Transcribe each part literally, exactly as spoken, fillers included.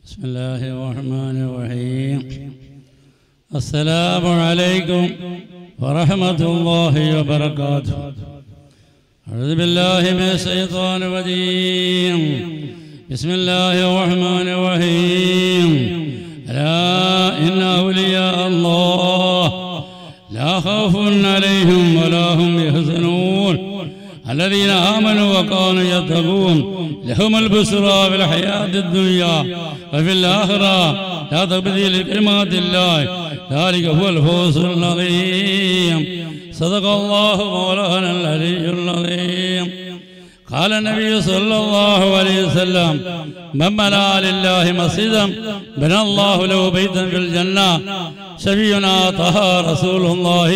بسم الله الرحمن الرحيم. السلام عليكم ورحمة الله وبركاته. أعوذ بالله من الشيطان الرجيم. بسم الله الرحمن الرحيم. ألا إن أولياء الله لا خوف عليهم ولا هم يحزنون الذين آمنوا وكانوا يتقون لهم البشرى في الحياة الدنيا وفي الآخرة لا تبديل لكلمات الله ذلك هو الفوز العظيم. صدق الله مولانا العلي العظيم. قال النبي صلى الله عليه وسلم من بنى لله مسجدا بنى الله له بيتا في الجنة. شفيعنا طه رسول الله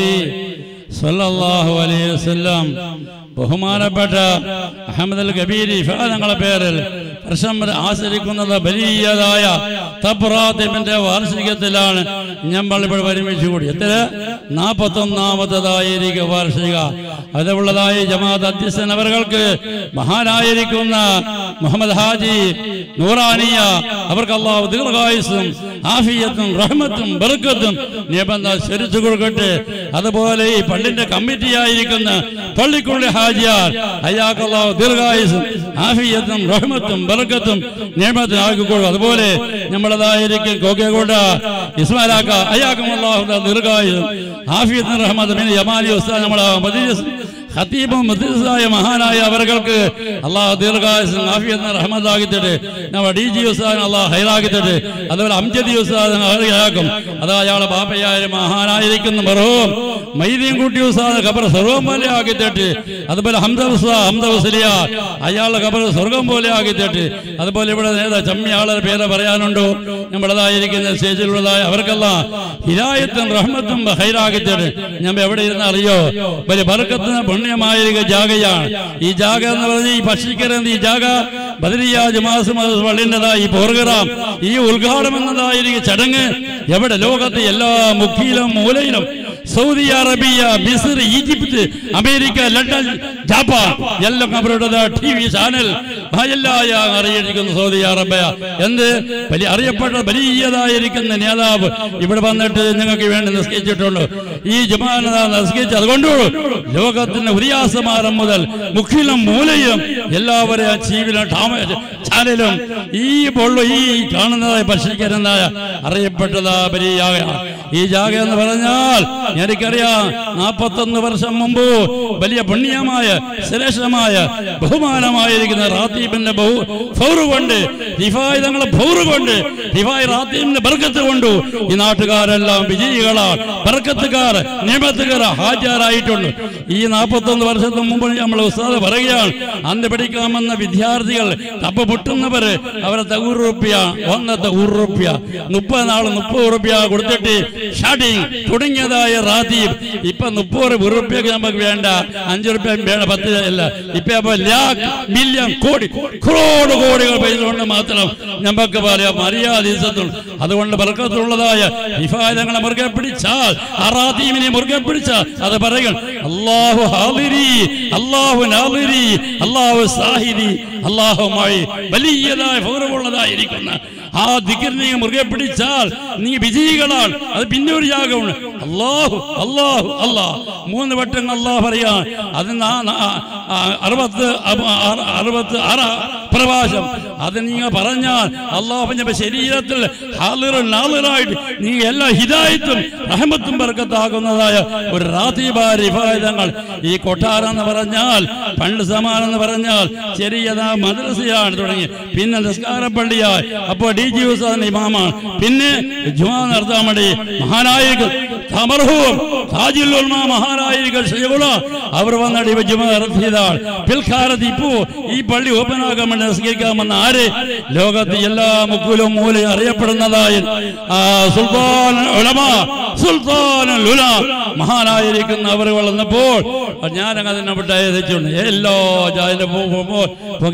صلى الله عليه وسلم. ബഹുമാനപ്പെട്ട അഹമ്മദ് അൽ കബീരി ഫാദങ്ങളുടെ പേരിൽ വർഷം ആചരിക്കുന്നത് വലിയതായ തബ്റാത്തിൻ്റെ വാർഷികത്തിലാണ് നമ്മൾ ഇപ്പോൾ ഒരുമിച്ച് കൂടി. എത്ര നാൽപ്പത്തൊന്നാമത്തതായിരിക്കും വാർഷിക. അതുള്ളതായി ജമാഅത്ത് അധ്യക്ഷൻ അവർക്ക് മഹാനായിരിക്കുന്ന മുഹമ്മദ് ഹാജി നൂറാനിയ അവർക്ക് അല്ലാഹു ദീർഘായുസ്സും ആഫിയത്തും റഹ്മത്തും ബർക്കത്തും നിബന്ധ ശരിച്ചു കൊടുക്കട്ടെ. അതുപോലെ ഈ പള്ളിന്റെ കമ്മിറ്റി ആയിരിക്കുന്ന പള്ളിക്കുള്ളി ഹാജിയാർ അയാൾക്ക് അല്ലാഹു ദീർഘായുസ്സും ആഫിയത്തും റഹ്മത്തും ബർക്കത്തും നിബന്ധ ആക്കിക്കൊള്ളു. അതുപോലെ നമ്മളതായിരിക്കും കോക്കേക്കോട്ട ഇസ്മാലാക്ക അയാൾക്കും അല്ലാഹു ദീർഘായുസ്സും ആഫിയത്തും റഹ്മത്തും പിന്നെ ജമാലി ഉസ്താദ് നമ്മളെ മദീസ് ഖതീബും മദ്രസായ മഹാനായ അവർക്ക് അല്ലാഹു ദീർഘായുസ്സും ആഫിയത്തും റഹ്മത്താക്കി തരട്ടെ. നമ്മുടെ ഡി ജി ഉസ്താദിന് അല്ലാഹു ഹൈറാക്കി തരട്ടെ. അതുപോലെ അംജദി ഉസ്താദിന് ഹൈറാക്കും. അതാ അയാളെ ബാപ്പയായ മഹാനായിരിക്കുന്ന മർഹൂം മൈദീൻ കുട്ടി ഉസ്താദ് ഖബർ സ്വർഗ്ഗം പോലെ ആക്കി തരട്ടെ. അതുപോലെ ഹംദ ഉസ്താദ് ഹംദ ഉസ്ലിയാർ അയാളുടെ ഖബർ സ്വർഗ്ഗം പോലെ ആക്കി തരട്ടെ. അതുപോലെ ഇവിടെ നേതാ ചമ്മി ആളുടെ പേര് പറയാനുണ്ടോ നമ്മളതായിരിക്കുന്ന സ്റ്റേജിലുള്ളതായ അവർക്കെല്ലാം ഹിദായത്തും റഹ്മത്തും ഹൈറാക്കി തരട്ടെ. ഞാൻ എവിടെ ഇരുന്ന് അറിയോ വലിയ ബർക്കത്തിന് പുണ്യമായ ജാഗയാണ് ഈ ജാഗ എന്ന് പറഞ്ഞ ഈ ഭക്ഷിക്കരുന്ന ഈ ജാഗ ബദരിയ ജമാഅത്ത് പള്ളിൻ്റെതായ ഈ പ്രോഗ്രാം ഈ ഉദ്ഘാടനം എന്നതായിരിക്കും ചടങ്ങ് എവിടെ ലോകത്തെ എല്ലാ മുക്കിലും മൂലയിലും സൗദി അറേബ്യ മിസ്ർ ഈജിപ്ത് അമേരിക്ക ലണ്ടൻ ജപ്പാൻ എല്ലാം അവരുടെ ടി വി ചാനൽ എല്ലാം അറിയിരിക്കുന്നു. സൗദി അറേബ്യ എന്ത് വലിയ അറിയപ്പെട്ട വലിയതായിരിക്കുന്ന നേതാവ് ഇവിടെ വന്നിട്ട് നിങ്ങൾക്ക് വേണ്ടി നിസ്കരിച്ചിട്ടുണ്ട്. ഈ ജമാഅത്ത് നിസ്കരിച്ച് അതുകൊണ്ട് ലോകത്തിന്റെ ഉരിയാസമാരം മുതൽ മുഖിലും മൂലയിലും എല്ലാവരെയും ചീവിലും ചാനലും ഈ പൊള്ളു ഈ കാണുന്നതായ ഭക്ഷിക്കരുന്നതായ അറിയപ്പെട്ടതാ വലിയ ജാഗയാണ് ഈ ജാഗ എന്ന് പറഞ്ഞാൽ എനിക്കറിയാം നാൽപ്പത്തൊന്ന് വർഷം മുമ്പ് വലിയ പുണ്യമായ ശ്രേഷ്ഠമായ ബഹുമാനമായിരിക്കുന്ന റാത്തീബിന്റെ ബഹു ഫൗറ് കൊണ്ട് റിഫായ് തങ്ങളെ ഫൗറ് കൊണ്ട് റിഫായ് റാത്തീബിന്റെ ബർക്കത്ത് കൊണ്ടു ഈ നാട്ടുകാരെല്ലാം വിജയികളാണ്, ബർക്കത്തുകാർ നിയമത്തുകാർ ഹാജരായിട്ടുണ്ട്. ഈ നാൽപ്പത്തൊന്ന് വർഷത്തിന് മുമ്പ് നമ്മൾ ഉസ്താദ് പറയുകയാണ് അന്ന് പഠിക്കാമെന്ന വിദ്യാർത്ഥികൾ തപ്പ പൊട്ടുന്നവര് അവരെ തകൂറ് റുപ്യ ഒന്നത്തെ ഊറ് റുപ്യ മുപ്പത് നാള് മുപ്പത് റുപ്യ കൊടുത്തിട്ട് ഷാഡിങ് തുടങ്ങിയതായ റാത്തീബ് ഇപ്പൊ മുപ്പത് ഉറുപ്പ്യക്ക് നമുക്ക് വേണ്ട, അഞ്ചു റുപ്യ വേണ്ട, പത്ത് അല്ല ഇപ്പൊ ലാഖ് മില്യൺ കോടി ക്രോഡ് കോടികൾ പൈസ കൊണ്ട് മാത്രം നമുക്ക് പറയാം മര്യാദ. അതുകൊണ്ട് ബർക്കത്തുള്ളതായ ഹിഫായതങ്ങളെ മുറുകെ പിടിച്ചാൽ ആ റാത്തീബിനെ മുറുകെ പിടിച്ചാൽ അത് പറയും അല്ലാഹു ഹാദിരി അല്ലാഹു നാദിരി അല്ലാഹു സാഹിദി അല്ലാഹുമായി വലിയതായ ഗൗരവമുള്ളതായിരിക്കുന്ന ആ ദിക്റിനെ മുറുകെ പിടിച്ചാൽ നീ വിജയികളാണ്. അത് പിന്നെ ഒരു ജാഗമാണ് അല്ലാഹു അല്ലാഹു അല്ലാഹ് മൂന്ന് വട്ടം അല്ലാഹ് പറയാൻ അത് അറുപത്ത് അറുപത്ത് ആറ് പ്രവാസം അത് നിങ്ങൾ പറഞ്ഞാൽ അല്ലാഹുവിന്റെ ശരീരത്തിൽ ഹാളിറും നാളിറായിട്ട് നീ എല്ലാ ഹിദായത്തും റഹ്മത്തും ബർക്കത്താകുന്നതായ ഒരു റാത്തീബാ റിഫായതങ്ങൾ ഈ കൊട്ടാരം എന്ന് പറഞ്ഞാൽ പണ്ട് സമാനം എന്ന് പറഞ്ഞാൽ ചെറിയതാ മദ്രസയാണ് തുടങ്ങി പിന്നെ നിസ്കാര പള്ളിയായി അപ്പോൾ ഡി ജി ഉസ്താദിന്റെ ഇമാമാണ് പിന്നെ ജുമാ നടത്താൻ വേണ്ടി മഹാനായിരിക്കും മർഹൂം താജുൽ ഉലമ മഹാനായിരിക്കും ശൈഖുന അവർ വന്നിട്ട് ഇവ ജുമാ നടത്തിയതാണ്. പിൽക്കാലത്ത് ഇപ്പോ ഈ പള്ളി ഓപ്പൺ ആക്കാൻ വേണ്ടി നിസ്കരിക്കാമെന്ന ആര് ലോകത്ത് എല്ലാ മുക്കിലും മൂലയും അറിയപ്പെടുന്നതായി സുൽത്താൻ ഉലമ സുൽത്താനുൽ ഉല മഹാനായിരിക്കുന്ന അവർ വളർന്നപ്പോൾ ഞാൻ അതിനെ വിട്ടയച്ചുണ്ട് എല്ലാ ചാനലും പോകുമ്പോൾ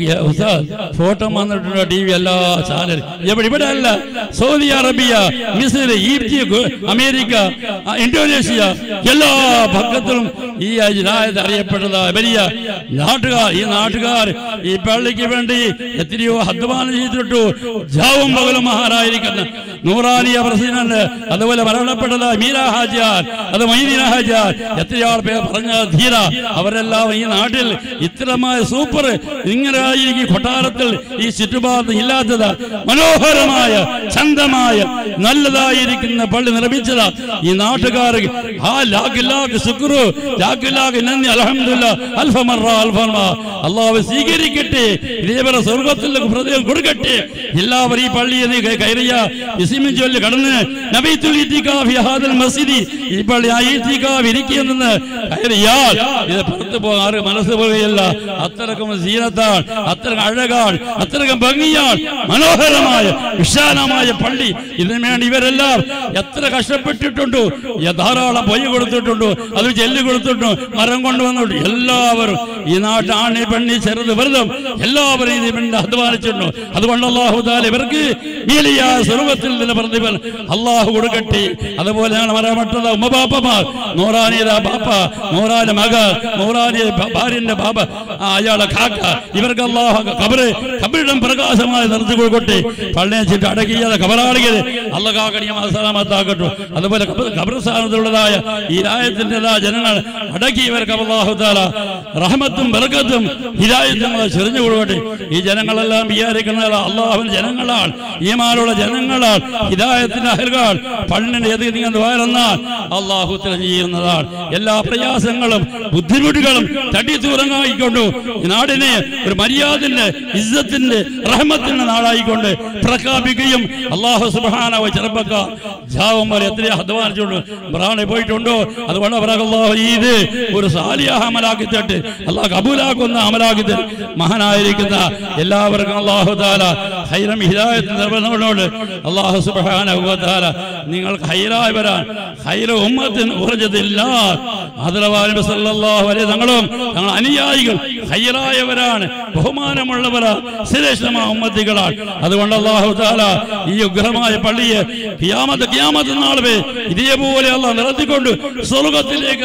ഫോട്ടോ വന്നിട്ടുണ്ട് ടി വി എല്ലാ ചാനലും ഇവിടെ ഇവിടെ അല്ല സൗദി അറേബ്യ മിസ്ർ ഈജിപ്ത് അമേരിക്ക ഇന്തോനേഷ്യ എല്ലാ ഭാഗത്തിലും ഈ രാജ്യത്ത് അറിയപ്പെട്ടതാ വലിയ നാട്ടുകാർ ഈ നാട്ടുകാർ ഈ പള്ളിക്ക് വേണ്ടി എത്രയോ അധ്വാനം ചെയ്തിട്ടു ജാവും പകലും മഹാനായിരിക്കുന്ന നൂറാനിയ പ്രസിഡന്റ് അതുപോലെ മരണപ്പെട്ടത് മീര ഹാജിയാർ അത് മൈദീന ഹാജിയാർ എത്രയോ പേർ പറഞ്ഞ ധീര അവരെല്ലാം ഈ നാട്ടിൽ ഇത്തരമായ സൂപ്പർ ഇങ്ങനെ കൊട്ടാരത്തിൽ ഈ ചുറ്റുപാട് ഇല്ലാത്തത് മനോഹരമായ ചന്തമായ നല്ലതായിരിക്കുന്ന പള്ളി നിർമ്മിച്ചതാ ഈ നാട്ടുകാർ ആ ലാഖ് ലാഖ് ശുക്രു ലാഖ് ലാഖ് നന്ദി അൽഹംദുലില്ലാ അൽഫമറ അൽഫമറ അല്ലാഹു സ്വീകരിക്കട്ടെ ഇതേപോലെ സ്വർഗ്ഗത്തിലേക്ക് ഹൃദയം കൊടുക്കട്ടെ എല്ലാവരും ഈ പള്ളിയിൽ കയറിയ ഇസ്മിൻ ചൊല്ലി കടന്ന് നബിത്തുൽ ഇത്തികാഫി ഹാദൽ മസ്ജിദി ഈ പള്ളി ആ ഇത്തികാഫ് ഇരിക്കുന്നെന്ന് കയറിയാൽ ഇത് പുറത്തു പോകാറ് മനസ്സ് പോവുകയല്ല അത്രക്കും സീനത്താണ് അത്രക്കും അഴകാണ് അത്രക്കും ഭംഗിയാണ് മനോഹരമായ വിശാലമായ പള്ളി ഇതിനു വേണ്ടി ഇവരെല്ലാം എത്ര കഷ്ടപ്പെട്ടിട്ടുണ്ടോ ധാരാളം പൊയ്യ കൊടുത്തിട്ടുണ്ടോ അത് ജെല്ല് കൊടുത്തിട്ടുണ്ടോ മരം കൊണ്ടുവന്നിട്ടുണ്ട് എല്ലാവരും ഈ നാട്ടിൽ ആണി പെണ്ണി ചെറുത് വെറുതും എല്ലാവരും ഇതിന് വേണ്ടി അധ്വാനിച്ചിട്ടുണ്ടോ അതുകൊണ്ട് അല്ലാഹു തആല ഇവർക്ക് വലിയ സ്വർഗ്ഗത്തിൽ നിന്ന് പ്രതിഫലം അല്ലാഹു കൊടുക്കട്ടെ അതുപോലെയാണ് മരണപ്പെട്ടത് ഉമ്മബാപ്പമാർ നൂറാനിയുടെ ബാപ്പ നൂറാന്റെ മകൾ നൂറാനിയുടെ ഭാര്യന്റെ ബാബ അയാളെ കാക്ക ഇവർക്ക് അല്ലാഹു ഖബറ് ഖബറിടം പ്രകാശമായി നിർത്തി കൊടുക്കട്ടെ പള്ളിയെ ചുറ്റും അടക്കിയാതെ ഖബറാളികൾ അല്ലാഹു കാക്കണിയും സലാമത്താക്കട്ടെ അതുപോലെ ഖബർസ്ഥാനത്തുള്ളതായ ഈ രാജ്യത്തിൻ്റെതായ ജനങ്ങൾ അടക്കിയവർക്ക് അല്ലാഹു തആല റഹ്മത്തും ബർക്കത്തും ഹിദായത്തും ചൊരിഞ്ഞു കൊടുക്കട്ടെ ഈ ജനങ്ങളെല്ലാം വിചാരിക്കുന്ന അല്ലാഹുവിന്റെ ജനങ്ങളാണ് ഈമാനുള്ള ജനങ്ങളാണ് ഹിദായത്തിന്റെ അഹ്ലുകൾ പള്ളിന്റെ എതിർ നിങ്ങൾ ദ്വാരന്നാൽ അല്ലാഹു തആല ചെയ്യുന്നതാണ് എല്ലാ പ്രയാസങ്ങളും ബുദ്ധിമുട്ടുകളും തട്ടി ദൂരമായിക്കൊണ്ടു ഈ നാടിനെ ഒരു മര്യാദന്റെ ഇസ്സത്തിന്റെ റഹ്മത്തിന്റെ നാടായിക്കൊണ്ട് പ്രഖ്യാപിക്കുകയും അല്ലാഹു സുബ്ഹാനഹു വ ചെറുപ്പക്കാർ ജാവും പോലെ എത്രയോ അധ്വാനിച്ചുകൊണ്ട് ബ്രാണി പോയിട്ടുണ്ടോ അതുകൊണ്ട് അവർക്ക് അല്ലാഹു ഇത് ഒരു സാലിഹ അമലാക്കി തട്ട് അല്ലാഹു കബൂലാക്കുന്ന അമലാക്കി തട്ട് മഹാനായിരിക്കുന്ന എല്ലാവർക്കും അല്ലാഹു തആല ഖൈറും ഹിദായത്തും നൽകുന്നവനോട് അല്ലാഹു സുബ്ഹാനഹു വ തആല നിങ്ങൾക്ക് ഖൈറായി വരാൻ ഖൈറു ഉമ്മത്തിൻ ഉർജതില്ലാ ഹദ്റവാലി സല്ലല്ലാഹു അലൈഹി തങ്ങളും തങ്ങൾ അനുയായികൾ ഖൈറായവരാണ് ബഹുമാനമുള്ളവരാണ് ശ്രേഷ്ഠമായ ഉമ്മത്തികളാണ് അതുകൊണ്ട് അല്ലാഹു തആല ഈ ഉഗ്രമായ പള്ളിയെ ഖിയാമത്ത് ഖിയാമത്ത് നാൾ വരെ ഇതേപോലെ അല്ലാഹു നിറത്തിക്കൊണ്ട് സ്വർഗ്ഗത്തിലേക്ക്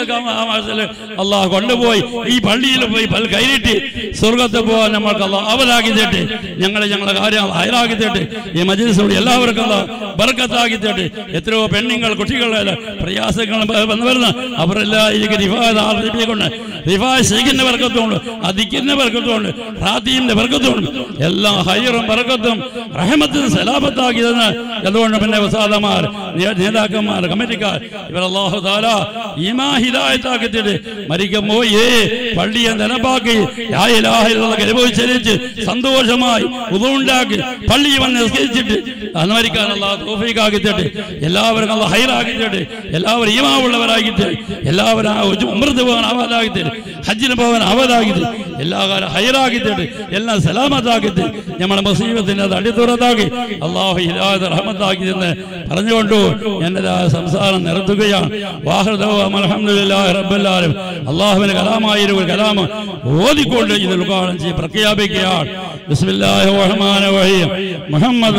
അല്ലാഹു കൊണ്ടുപോയി ഈ പള്ളിയിൽ പോയി പൽ കയറിയിട്ട് സ്വർഗ്ഗത്തിൽ പോകാൻ നമ്മൾക്ക് അല്ലാഹു അവലാക്കി തരട്ടെ ഞങ്ങളെ ഞങ്ങളുടെ കാര്യം ഹൈറാക്കി തരട്ടെ ഈ മജ്ലിസിലൂടെ എല്ലാവർക്കും അല്ലാഹു ബർക്കത്താക്കി തരട്ടെ എത്രയോ പെണ്ണുങ്ങൾ കുട്ടികളുടെ പ്രയാസങ്ങൾ വന്നു വരുന്ന അവരെല്ലാം ഇതിലേക്ക് റിഫായത്ത് ആർജിപ്പിക്കൊണ്ട് റിഫായ ശൈഖിന്റെ ബർക്കത്തുണ്ട് അതിക്കിന്റെ ബർക്കത്തുണ്ട് റാത്തീമിന്റെ ബർക്കത്തുണ്ട് എല്ലാ ഹൈറും ബർക്കത്തും റഹ്മത്തും സലാമത്താക്കി തന്ന് അതുകൊണ്ട് പിന്നെ ഉസ്താദമാർ നേതാക്കന്മാർ കമ്മിറ്റിക്കാർ ഇവർ അല്ലാഹു തആല ഈമാൻ ഹിദായത്താക്കി തരട്ടെ മരിക്കുമ്പോൾ ഏ പള്ളിയെ നിലപാക്കി ലാ ഇലാഹ ഇല്ലല്ലാഹ് കലിമ ഉച്ചരിച്ച് സന്തോഷമായി വുദു ഉണ്ടാക്കി പള്ളിയിൽ വന്ന് നിസ്കരിച്ചിട്ട് അനുമരിക്കാൻ അല്ലാഹു തൗഫീഖ് ആക്കി തരട്ടെ എല്ലാവർക്കും അല്ലാഹു ഹൈറാക്കി തരട്ടെ എല്ലാവരും ഈമാൻ ഉള്ളവരാക്കി തരട്ടെ എല്ലാവരും ഉംറത്ത് പോകാൻ ആവാതാക്കി തരട്ടെ ഹജ്ജിന് പോകാൻ ആവാതാക്കി തരട്ടെ എല്ലാ കാലം ഹൈറാക്കി തരട്ടെ എല്ലാം സലാമത്താക്കി തരട്ടെ നമ്മുടെ മുസീബത്തിനെ അടിത്തുറത്താക്കി അല്ലാഹു ഹിദായത്ത് റഹ്മത്താക്കി എന്ന് പറഞ്ഞുകൊണ്ട് എൻ്റെ സംസാരം നിർത്തുകയാണ് വാഹൃദവും അൽഹംദുലില്ലാഹി റബ്ബിൽ ആലമീൻ അല്ലാഹുവിന്റെ കലാമായ ഒരു കലാം ഓതിക്കൊണ്ട് ഇത് ഉദ്ഘാടനം ചെയ്ത് പ്രഖ്യാപിക്കുകയാണ് ബിസ്മില്ലാഹിർ റഹ്മാനിർ റഹീം മുഹമ്മദ്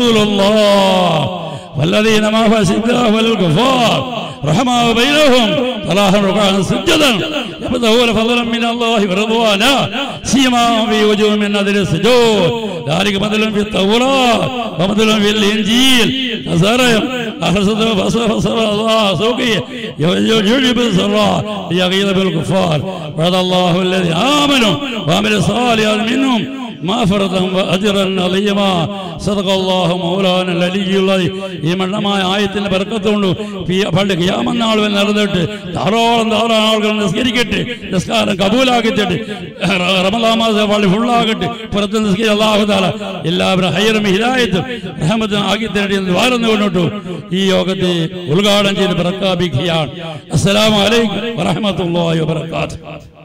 റസൂലുള്ളാഹ് والذين معه أشداء على الكفار رحماء بينهم تراهم ركعا سجدا يبتغون فضلا من الله ورضوانا سيماهم في وجوههم من أثر السجود ذلك مثل في التوراة ومثل في الإنجيل كزرع أخرجه فصبر الله سوقه يجلب السراء ليغيظ بالكفار وعد الله الذين آمنوا وعملوا الصالحات منهم مغفرة وأجرا عظيما صدق الله مولانا العلي العظيم ഈ മണ്ണമായ ആയത്തിന്റെ ബർക്കത്തുകൊണ്ട് പള്ളി ഖിയാമത്ത് നാൾ വരെ നടന്നിട്ട് ധാരാളം ധാരാളം ആളുകൾ നിസ്കരിക്കട്ടെ നിസ്കാരം കബൂലാക്കിയിട്ട് റമദാൻ മാസം പള്ളി ഫുള്ളാകട്ടെ പുറത്ത് നിസ്കരിച്ച് അല്ലാഹു തആല എല്ലാവരും ഹൈറും ഹിദായത്തും റഹ്മത്തും ആക്കി തരട്ടെ എന്ന് വാർന്നു കൊണ്ടിട്ടു ഈ യോഗത്തെ ഉദ്ഘാടനം ചെയ്ത് പ്രഖ്യാപിക്കുകയാണ്. അസ്സലാമു അലൈക്കും വറഹ്മത്തുള്ളാഹി വബറകാതുഹു.